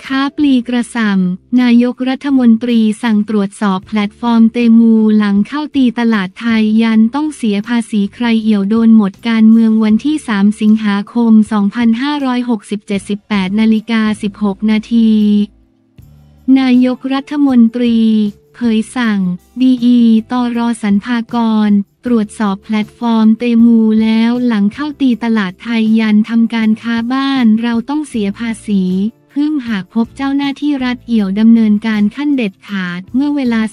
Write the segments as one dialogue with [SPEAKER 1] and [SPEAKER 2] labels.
[SPEAKER 1] ค้าปลีกระส่ำนายกรัฐมนตรีสั่งตรวจสอบแพลตฟอร์มเตมูหลังเข้าตีตลาดไทยยันต้องเสียภาษีใครเอี่ยวโดนหมดการเมืองวันที่ 3 สิงหาคม 2567 18:16 นาทีนายกรัฐมนตรีเผยสั่งดีตร.สรรพากรตรวจสอบแพลตฟอร์มเตมูแล้วหลังเข้าตีตลาดไทยยันทำการค้าบ้านเราต้องเสียภาษีหากพบเจ้าหน้าที่รัฐเอี่ยวดำเนินการขั้นเด็ดขาดเมื่อเวลา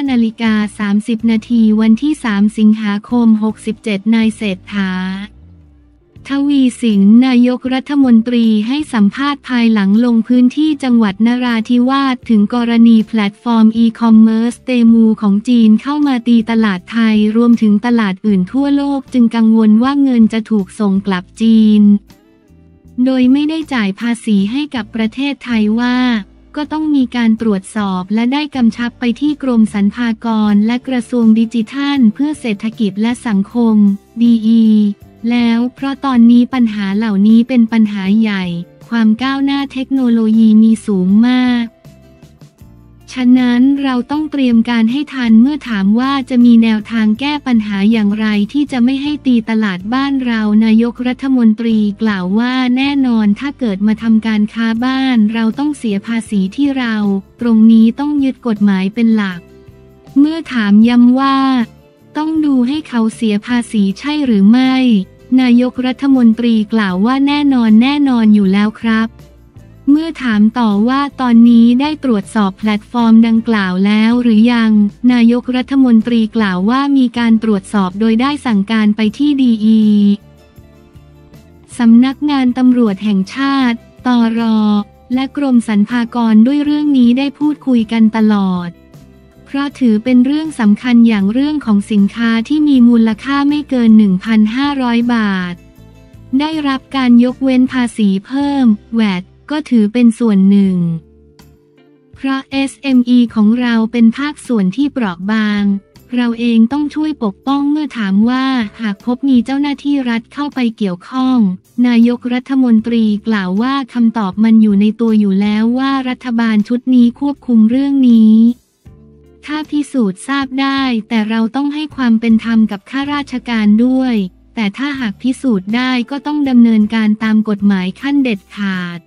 [SPEAKER 1] 15:30 นาทีวันที่ 3 สิงหาคม 67นายเศรษฐาทวีสินนายกรัฐมนตรีให้สัมภาษณ์ภายหลังลงพื้นที่จังหวัดนราธิวาสถึงกรณีแพลตฟอร์มอีคอมเมิร์ซเตมูของจีนเข้ามาตีตลาดไทยรวมถึงตลาดอื่นทั่วโลกจึงกังวลว่าเงินจะถูกส่งกลับจีนโดยไม่ได้จ่ายภาษีให้กับประเทศไทยว่าก็ต้องมีการตรวจสอบและได้กำชับไปที่กรมสรรพากรและกระทรวงดิจิทัลเพื่อเศรษฐกิจและสังคมดีแล้วเพราะตอนนี้ปัญหาเหล่านี้เป็นปัญหาใหญ่ความก้าวหน้าเทคโนโลยีมีสูงมากฉะนั้นเราต้องเตรียมการให้ทันเมื่อถามว่าจะมีแนวทางแก้ปัญหาอย่างไรที่จะไม่ให้ตีตลาดบ้านเรานายกรัฐมนตรีกล่าวว่าแน่นอนถ้าเกิดมาทำการค้าบ้านเราต้องเสียภาษีที่เราตรงนี้ต้องยึดกฎหมายเป็นหลักเมื่อถามย้ำว่าต้องดูให้เขาเสียภาษีใช่หรือไม่นายกรัฐมนตรีกล่าวว่าแน่นอนอยู่แล้วครับเมื่อถามต่อว่าตอนนี้ได้ตรวจสอบแพลตฟอร์มดังกล่าวแล้วหรือยังนายกรัฐมนตรีกล่าวว่ามีการตรวจสอบโดยได้สั่งการไปที่ดีสำนักงานตำรวจแห่งชาติตร.และกรมสรรพากรด้วยเรื่องนี้ได้พูดคุยกันตลอดเพราะถือเป็นเรื่องสำคัญอย่างเรื่องของสินค้าที่มีมูลค่าไม่เกิน 1,500 บาทได้รับการยกเว้นภาษีเพิ่มVATก็ถือเป็นส่วนหนึ่งเพราะ SME ของเราเป็นภาคส่วนที่เปราะบางเราเองต้องช่วยปกป้องเมื่อถามว่าหากพบมีเจ้าหน้าที่รัฐเข้าไปเกี่ยวข้องนายกรัฐมนตรีกล่าวว่าคำตอบมันอยู่ในตัวอยู่แล้วว่ารัฐบาลชุดนี้ควบคุมเรื่องนี้ถ้าพิสูจน์ทราบได้แต่เราต้องให้ความเป็นธรรมกับข้าราชการด้วยแต่ถ้าหากพิสูจน์ได้ก็ต้องดำเนินการตามกฎหมายขั้นเด็ดขาด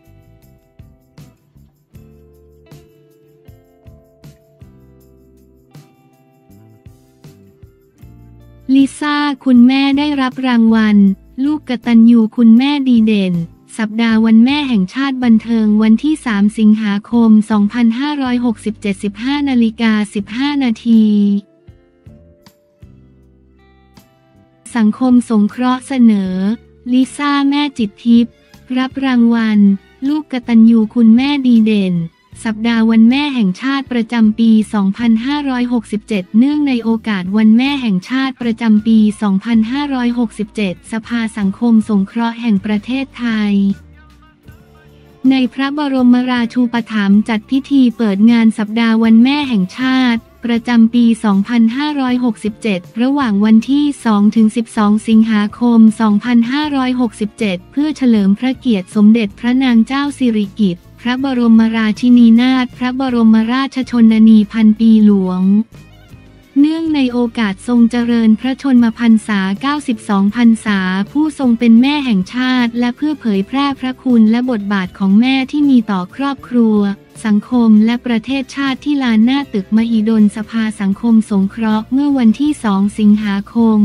[SPEAKER 1] ลิซ่าคุณแม่ได้รับรางวัลลูกกตัญญูคุณแม่ดีเด่นสัปดาห์วันแม่แห่งชาติบันเทิงวันที่ 3 สิงหาคม 2567 15:15 นาทีสังคมสงเคราะห์เสนอลิซ่าแม่จิตทิพย์รับรางวัลลูกกตัญญูคุณแม่ดีเด่นสัปดาห์วันแม่แห่งชาติประจำปี 2567 เนื่องในโอกาสวันแม่แห่งชาติประจำปี 2567 สภาสังคมสงเคราะห์แห่งประเทศไทยในพระบรมราชูปถัมภ์จัดพิธีเปิดงานสัปดาห์วันแม่แห่งชาติประจำปี 2567 ระหว่างวันที่ 2-12 สิงหาคม 2567 เพื่อเฉลิมพระเกียรติสมเด็จพระนางเจ้าสิริกิติ์พระบรมราชินีนาถพระบรมราชชนนีพันปีหลวงเนื่องในโอกาสทรงเจริญพระชนมพรรษา 92 พรรษาผู้ทรงเป็นแม่แห่งชาติและเพื่อเผยแพร่พระคุณและบทบาทของแม่ที่มีต่อครอบครัวสังคมและประเทศชาติที่ลานหน้าตึกมหิดลสภาสังคมสงเคราะห์เมื่อวันที่ 2 สิงหาคม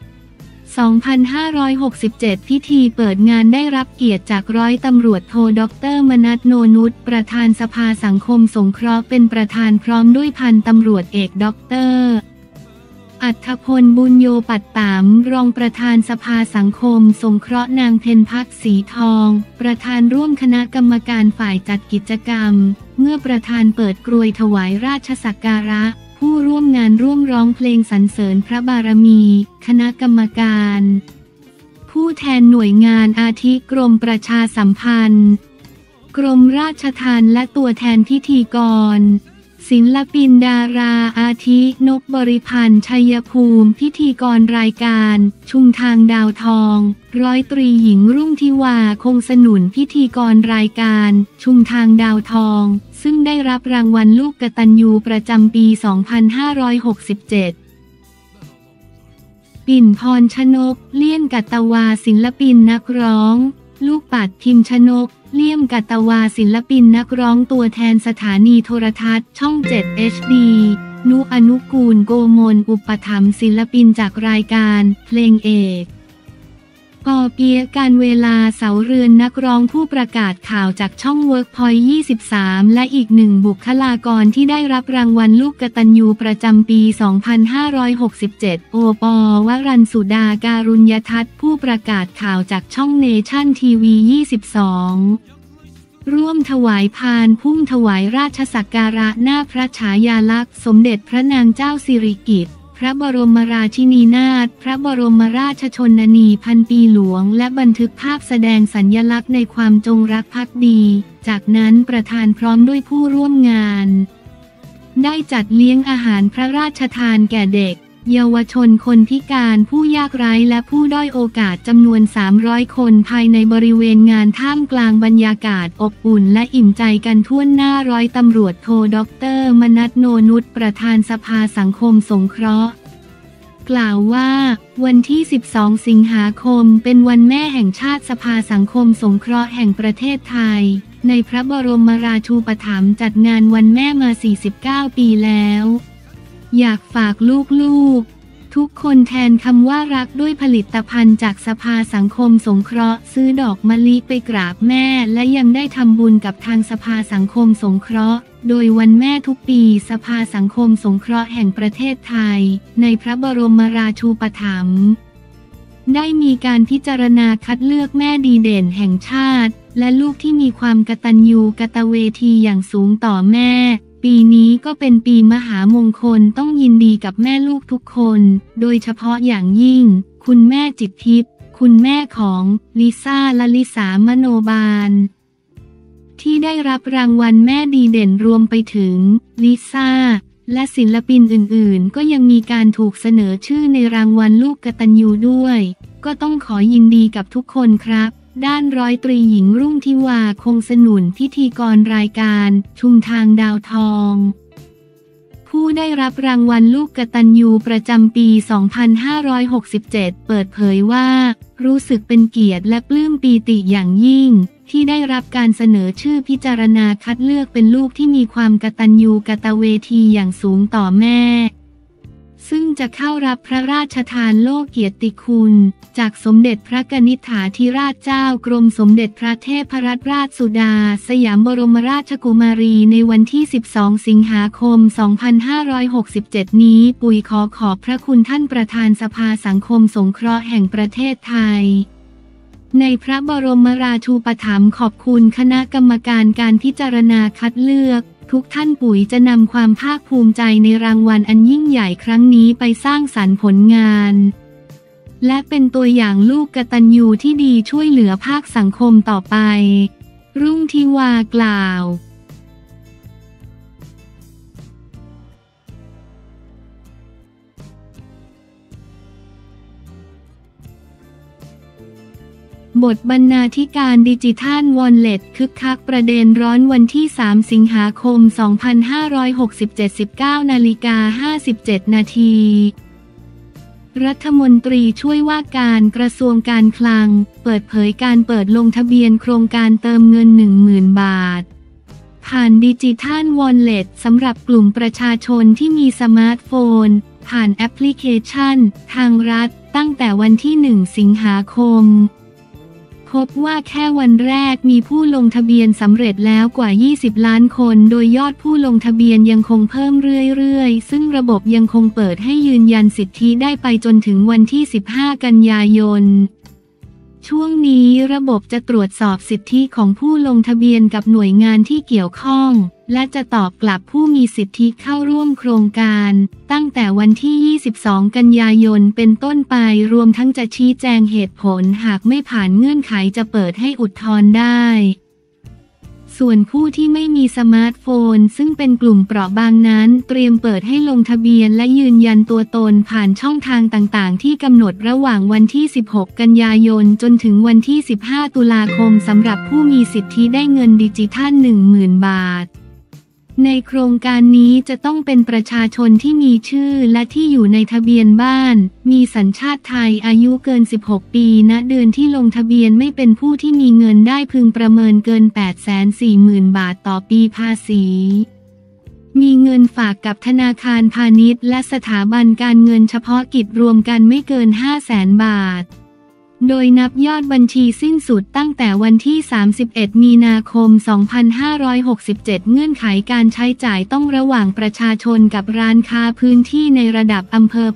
[SPEAKER 1] 2567 พิธีเปิดงานได้รับเกียรติจากร้อยตำรวจโทดร.มนัส โนนุชประธานสภาสังคมสงเคราะห์เป็นประธานพร้อมด้วยพันตำรวจเอกดร.อัฏฐพลบุญโยปัตตามรองประธานสภาสังคมสงเคราะห์นางเพ็ญพักสีทองประธานร่วมคณะกรรมการฝ่ายจัดกิจกรรมเมื่อประธานเปิดกรวยถวายราชสักการะผู้ร่วมงานร่วมร้องเพลงสรรเสริญพระบารมีคณะกรรมการผู้แทนหน่วยงานอาทิกรมประชาสัมพันธ์กรมราชทัณฑ์และตัวแทนพิธีกรศิลปินดาราอาทินกบริพันธ์ชัยภูมิพิธีกรรายการชุมทางดาวทองร้อยตรีหญิงรุ่งทิวาคงสนุนพิธีกรรายการชุมทางดาวทองซึ่งได้รับรางวัลลูกกตัญญูประจำปี 2567 ปิ่นพรชนกเลี่ยมกัตตวาศิลปินนักร้องลูกปัดพิมพ์ชนกเลี่ยมกัตตวาศิลปินนักร้องตัวแทนสถานีโทรทัศน์ช่อง 7 HD นุอนุกูลโกมลอุปถัมภ์ศิลปินจากรายการเพลงเอกปอเปียการเวลาเสาเรือนนักร้องผู้ประกาศข่าวจากช่อง Workpoint 23 และอีกหนึ่งบุคลากรที่ได้รับรางวัลลูกกตัญญูประจำปี 2567 โอปวรัญสุดาการุญยทัศน์ผู้ประกาศข่าวจากช่องเนชั่นทีวี 22 ร่วมถวายพานพุ่มถวายราชสักการะหน้าพระฉายาลักษณ์สมเด็จพระนางเจ้าสิริกิติ์พระบรมราชินีนาถพระบรมราชชนนีพันปีหลวงและบันทึกภาพแสดงสัญลักษณ์ในความจงรักภักดี จากนั้นประธานพร้อมด้วยผู้ร่วมงานได้จัดเลี้ยงอาหารพระราชทานแก่เด็กเยาวชนคนพิการผู้ยากไร้และผู้ด้อยโอกาสจำนวน 300 คนภายในบริเวณงานท่ามกลางบรรยากาศอบอุ่นและอิ่มใจกันทั่วหน้าร้อยตำรวจโทดร.มนัส โนนุชประธานสภาสังคมสงเคราะห์กล่าวว่าวันที่ 12 สิงหาคมเป็นวันแม่แห่งชาติสภาสังคมสงเคราะห์แห่งประเทศไทยในพระบรมราชูปถัมภ์จัดงานวันแม่มา 49 ปีแล้วอยากฝากลูกๆทุกคนแทนคำว่ารักด้วยผลิตภัณฑ์จากสภาสังคมสงเคราะห์ซื้อดอกมะลิไปกราบแม่และยังได้ทำบุญกับทางสภาสังคมสงเคราะห์โดยวันแม่ทุกปีสภาสังคมสงเคราะห์แห่งประเทศไทยในพระบรมราชูปถัมภ์ได้มีการพิจารณาคัดเลือกแม่ดีเด่นแห่งชาติและลูกที่มีความกตัญญูกตเวทีอย่างสูงต่อแม่ปีนี้ก็เป็นปีมหามงคลต้องยินดีกับแม่ลูกทุกคนโดยเฉพาะอย่างยิ่งคุณแม่จิตทิพย์คุณแม่ของลิซ่าลลิสามโนบาลที่ได้รับรางวัลแม่ดีเด่นรวมไปถึงลิซ่าและศิลปินอื่นๆก็ยังมีการถูกเสนอชื่อในรางวัลลูกกตัญญูด้วยก็ต้องขอยินดีกับทุกคนครับด้านร้อยตรีหญิงรุ่งทิวาคงสนุนพิธีกรรายการชุมทางดาวทองผู้ได้รับรางวัลลูกกตัญญูประจำปี 2567 เปิดเผยว่ารู้สึกเป็นเกียรติและปลื้มปีติอย่างยิ่งที่ได้รับการเสนอชื่อพิจารณาคัดเลือกเป็นลูกที่มีความกตัญญูกตเวทีอย่างสูงต่อแม่ซึ่งจะเข้ารับพระราชทานโล่เกียรติคุณจากสมเด็จพระกนิษฐาธิราชเจ้ากรมสมเด็จพระเทพรัตนราชสุดาสยามบรมราชกุมารีในวันที่ 12 สิงหาคม 2567 นี้ปุ๋ยขอขอบพระคุณท่านประธานสภาสังคมสงเคราะห์แห่งประเทศไทยในพระบรมราชูปถัมภ์ขอบคุณคณะกรรมการการพิจารณาคัดเลือกทุกท่านปุ๋ยจะนำความภาคภูมิใจในรางวัลอันยิ่งใหญ่ครั้งนี้ไปสร้างสรรค์ผลงานและเป็นตัวอย่างลูกกตัญญูที่ดีช่วยเหลือภาคสังคมต่อไปรุ่งทิวากล่าวบทบรรณาธิการดิจิทัลวอลเล็ตคึกคักประเด็นร้อนวันที่ 3 สิงหาคม 2567 19:57 นาทีรัฐมนตรีช่วยว่าการกระทรวงการคลังเปิดเผยการเปิดลงทะเบียนโครงการเติมเงิน 10,000 บาทผ่านดิจิทัลวอลเล็ตสำหรับกลุ่มประชาชนที่มีสมาร์ทโฟนผ่านแอปพลิเคชันทางรัฐตั้งแต่วันที่ 1 สิงหาคมพบว่าแค่วันแรกมีผู้ลงทะเบียนสำเร็จแล้วกว่า 20 ล้านคนโดยยอดผู้ลงทะเบียนยังคงเพิ่มเรื่อยๆซึ่งระบบยังคงเปิดให้ยืนยันสิทธิได้ไปจนถึงวันที่ 15 กันยายนช่วงนี้ระบบจะตรวจสอบสิทธิของผู้ลงทะเบียนกับหน่วยงานที่เกี่ยวข้องและจะตอบกลับผู้มีสิทธิเข้าร่วมโครงการตั้งแต่วันที่ 22 กันยายนเป็นต้นไปรวมทั้งจะชี้แจงเหตุผลหากไม่ผ่านเงื่อนไขจะเปิดให้อุทธรณ์ได้ส่วนผู้ที่ไม่มีสมาร์ทโฟนซึ่งเป็นกลุ่มเปราะบางนั้นเตรียมเปิดให้ลงทะเบียนและยืนยันตัวตนผ่านช่องทางต่างๆที่กำหนดระหว่างวันที่ 16 กันยายนจนถึงวันที่ 15 ตุลาคมสำหรับผู้มีสิทธิได้เงินดิจิทัล 10,000 บาทในโครงการนี้จะต้องเป็นประชาชนที่มีชื่อและที่อยู่ในทะเบียนบ้านมีสัญชาติไทยอายุเกิน 16 ปีณเดือนที่ลงทะเบียนไม่เป็นผู้ที่มีเงินได้พึงประเมินเกิน 840,000 บาทต่อปีภาษีมีเงินฝากกับธนาคารพาณิชย์และสถาบันการเงินเฉพาะกิจรวมกันไม่เกิน 500,000 บาทโดยนับยอดบัญชีสิ้นสุดตั้งแต่วันที่ 31 มีนาคม 2567 เงื่อนไขการใช้จ่ายต้องระหว่างประชาชนกับร้านค้าพื้นที่ในระดับอำเภอ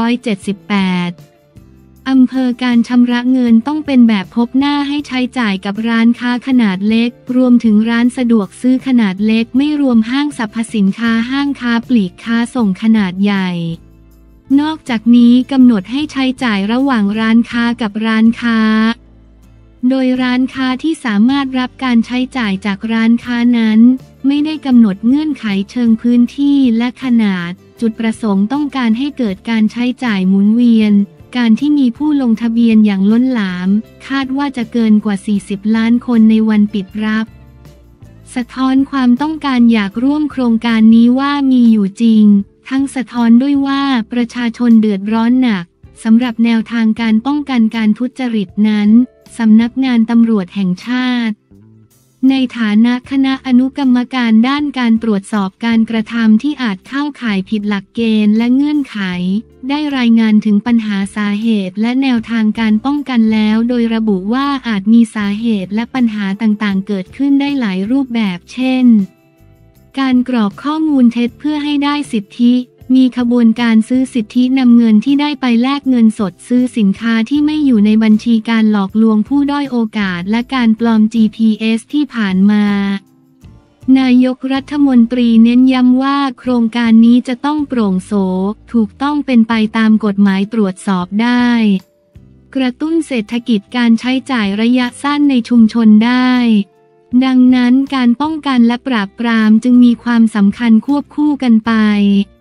[SPEAKER 1] 878 อำเภอการชำระเงินต้องเป็นแบบพบหน้าให้ใช้จ่ายกับร้านค้าขนาดเล็กรวมถึงร้านสะดวกซื้อขนาดเล็กไม่รวมห้างสรรพสินค้าห้างค้าปลีกค้าส่งขนาดใหญ่นอกจากนี้กำหนดให้ใช้จ่ายระหว่างร้านค้ากับร้านค้าโดยร้านค้าที่สามารถรับการใช้จ่ายจากร้านค้านั้นไม่ได้กำหนดเงื่อนไขเชิงพื้นที่และขนาดจุดประสงค์ต้องการให้เกิดการใช้จ่ายหมุนเวียนการที่มีผู้ลงทะเบียนอย่างล้นหลามคาดว่าจะเกินกว่า 40 ล้านคนในวันปิดรับสะท้อนความต้องการอยากร่วมโครงการนี้ว่ามีอยู่จริงทั้งสะท้อนด้วยว่าประชาชนเดือดร้อนหนักสำหรับแนวทางการป้องกันการทุจริตนั้นสำนักงานตำรวจแห่งชาติในฐานะคณะอนุกรรมการด้านการตรวจสอบการกระทำที่อาจเข้าข่ายผิดหลักเกณฑ์และเงื่อนไขได้รายงานถึงปัญหาสาเหตุและแนวทางการป้องกันแล้วโดยระบุว่าอาจมีสาเหตุและปัญหาต่างๆเกิดขึ้นได้หลายรูปแบบเช่นการกรอกข้อมูลเท็จเพื่อให้ได้สิทธิมีขบวนการซื้อสิทธินำเงินที่ได้ไปแลกเงินสดซื้อสินค้าที่ไม่อยู่ในบัญชีการหลอกลวงผู้ด้อยโอกาสและการปลอม GPS ที่ผ่านมานายกรัฐมนตรีเน้นย้ำว่าโครงการนี้จะต้องโปร่งโสถูกต้องเป็นไปตามกฎหมายตรวจสอบได้กระตุ้นเศรษฐกิจการใช้จ่ายระยะสั้นในชุมชนได้ดังนั้นการป้องกันและปราบปรามจึงมีความสำคัญควบคู่กันไป